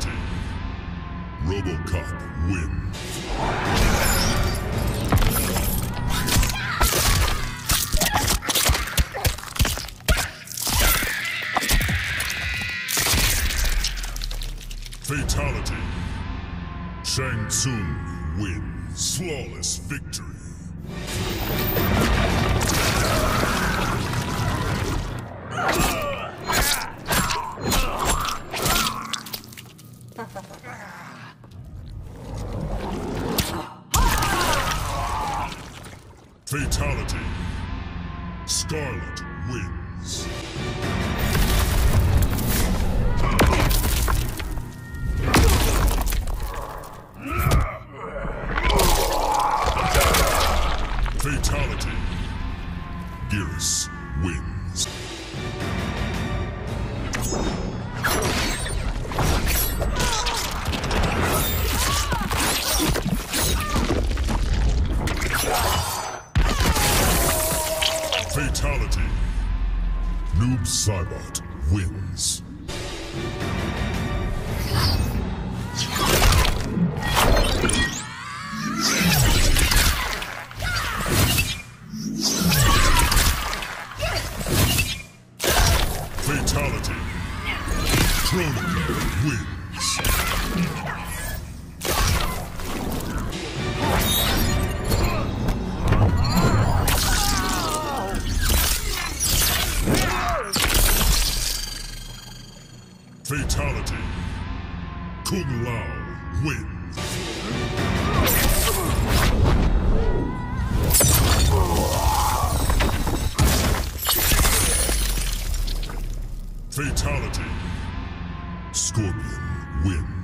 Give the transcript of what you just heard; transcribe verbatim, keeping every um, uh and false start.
Fatality. Robocop wins. Fatality. Shang Tsung wins. Flawless victory. Fatality. Scarlet wins. Fatality. Geras wins. Fatality. Noob Saibot wins. Fatality. Chronicle wins. Fatality. Kung Lao wins. Fatality. Scorpion wins.